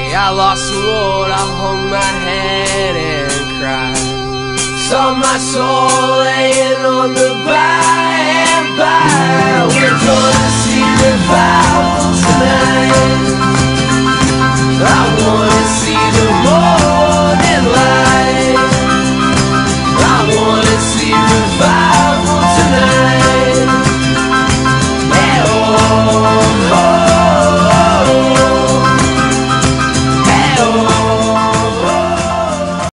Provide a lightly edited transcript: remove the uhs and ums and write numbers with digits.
I lost the road, I hung my head and cried. Saw my soul laying on the by and by. We're gonna see revival tonight.